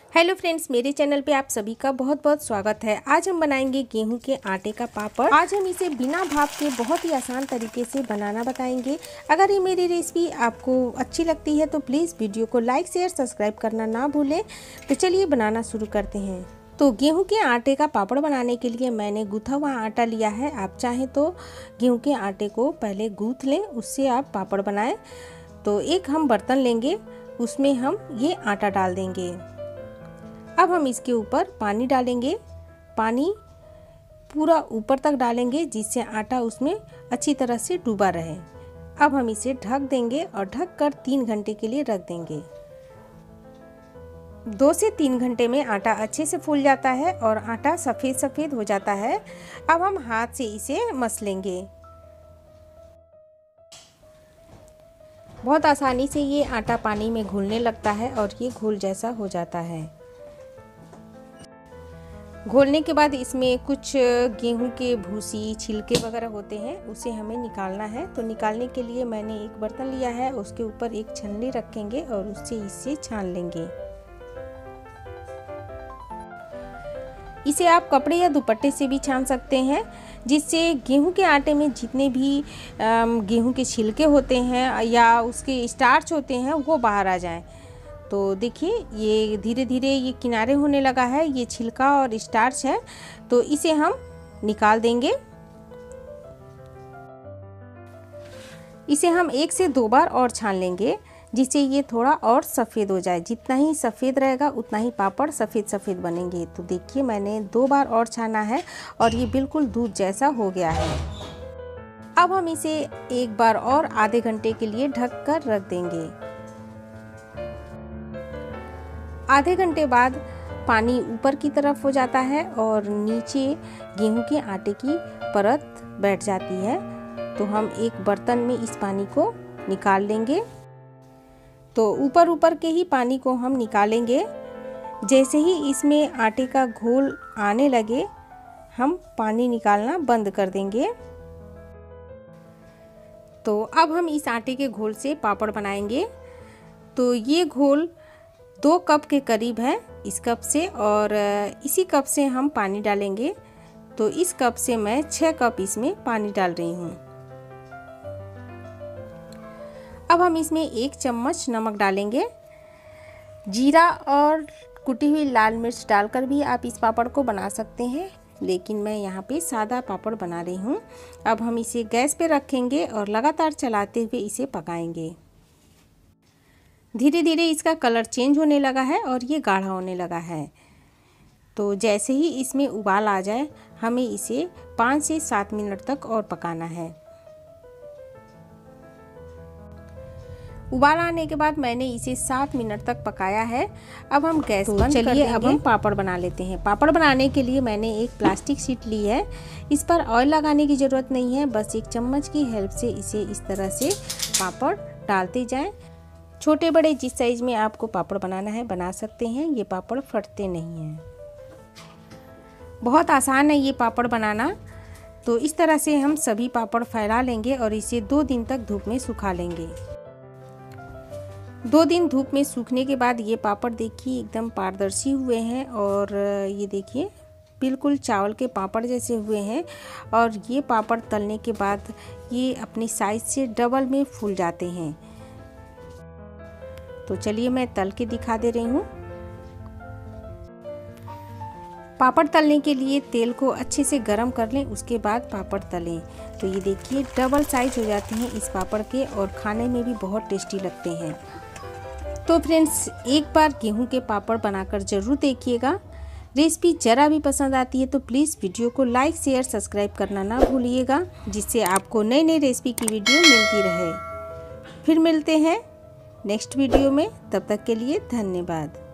Hello friends, मेरे channel पे आप सभी का बहुत बहुत स्वागत है। आज हम बनाएंगे गेहूं के आटे का पापड़। आज हम इसे बिना भाप के बहुत ही आसान तरीके से बनाना बताएंगे। अगर ये मेरी रेसिपी आपको अच्छी लगती है तो प्लीज़ वीडियो को लाइक शेयर सब्सक्राइब करना ना भूलें। तो चलिए बनाना शुरू करते हैं। तो गेहूं के आटे का पापड़ बनाने के लिए मैंने गूथा हुआ आटा लिया है। आप चाहें तो गेहूँ के आटे को पहले गूँथ लें, उससे आप पापड़ बनाएं। तो एक हम बर्तन लेंगे, उसमें हम ये आटा डाल देंगे। अब हम इसके ऊपर पानी डालेंगे। पानी पूरा ऊपर तक डालेंगे जिससे आटा उसमें अच्छी तरह से डूबा रहे। अब हम इसे ढक देंगे और ढक कर 3 घंटे के लिए रख देंगे। 2 से 3 घंटे में आटा अच्छे से फूल जाता है और आटा सफ़ेद सफ़ेद हो जाता है। अब हम हाथ से इसे मस लेंगे। बहुत आसानी से ये आटा पानी में घुलने लगता है और ये घोल जैसा हो जाता है। घोलने के बाद इसमें कुछ गेहूं के भूसी छिलके वगैरह होते हैं, उसे हमें निकालना है। तो निकालने के लिए मैंने एक बर्तन लिया है, उसके ऊपर एक छन्नी रखेंगे और उससे इसे छान लेंगे। इसे आप कपड़े या दुपट्टे से भी छान सकते हैं, जिससे गेहूं के आटे में जितने भी गेहूं के छिलके होते हैं या उसके स्टार्च होते हैं वो बाहर आ जाएं। तो देखिए ये धीरे धीरे ये किनारे होने लगा है, ये छिलका और स्टार्च है। तो इसे हम निकाल देंगे। इसे हम 1 से 2 बार और छान लेंगे, जिससे ये थोड़ा और सफ़ेद हो जाए। जितना ही सफ़ेद रहेगा उतना ही पापड़ सफ़ेद सफ़ेद बनेंगे। तो देखिए मैंने 2 बार और छाना है और ये बिल्कुल दूध जैसा हो गया है। अब हम इसे एक बार और आधे घंटे के लिए ढक कर रख देंगे। आधे घंटे बाद पानी ऊपर की तरफ हो जाता है और नीचे गेहूं के आटे की परत बैठ जाती है। तो हम एक बर्तन में इस पानी को निकाल लेंगे। तो ऊपर ऊपर के ही पानी को हम निकालेंगे। जैसे ही इसमें आटे का घोल आने लगे हम पानी निकालना बंद कर देंगे। तो अब हम इस आटे के घोल से पापड़ बनाएंगे। तो ये घोल 2 कप के करीब है इस कप से, और इसी कप से हम पानी डालेंगे। तो इस कप से मैं 6 कप इसमें पानी डाल रही हूँ। अब हम इसमें 1 चम्मच नमक डालेंगे। जीरा और कुटी हुई लाल मिर्च डालकर भी आप इस पापड़ को बना सकते हैं, लेकिन मैं यहाँ पे सादा पापड़ बना रही हूँ। अब हम इसे गैस पे रखेंगे और लगातार चलाते हुए इसे पकाएंगे। धीरे धीरे इसका कलर चेंज होने लगा है और ये गाढ़ा होने लगा है। तो जैसे ही इसमें उबाल आ जाए हमें इसे 5 से 7 मिनट तक और पकाना है। उबाल आने के बाद मैंने इसे 7 मिनट तक पकाया है। अब हम गैस बंद कर देंगे। अब हम पापड़ बना लेते हैं। पापड़ बनाने के लिए मैंने एक प्लास्टिक शीट ली है। इस पर ऑयल लगाने की ज़रूरत नहीं है, बस एक चम्मच की हेल्प से इसे इस तरह से पापड़ डालते जाएं। छोटे बड़े जिस साइज़ में आपको पापड़ बनाना है बना सकते हैं। ये पापड़ फटते नहीं हैं। बहुत आसान है ये पापड़ बनाना। तो इस तरह से हम सभी पापड़ फैला लेंगे और इसे 2 दिन तक धूप में सुखा लेंगे। 2 दिन धूप में सूखने के बाद ये पापड़ देखिए एकदम पारदर्शी हुए हैं और ये देखिए बिल्कुल चावल के पापड़ जैसे हुए हैं। और ये पापड़ तलने के बाद ये अपनी साइज़ से डबल में फूल जाते हैं। तो चलिए मैं तल के दिखा दे रही हूँ। पापड़ तलने के लिए तेल को अच्छे से गरम कर लें, उसके बाद पापड़ तलें। तो ये देखिए डबल साइज हो जाते हैं इस पापड़ के और खाने में भी बहुत टेस्टी लगते हैं। तो फ्रेंड्स एक बार गेहूं के पापड़ बनाकर ज़रूर देखिएगा। रेसिपी ज़रा भी पसंद आती है तो प्लीज़ वीडियो को लाइक शेयर सब्सक्राइब करना ना भूलिएगा, जिससे आपको नई नई रेसिपी की वीडियो मिलती रहे। फिर मिलते हैं नेक्स्ट वीडियो में, तब तक के लिए धन्यवाद।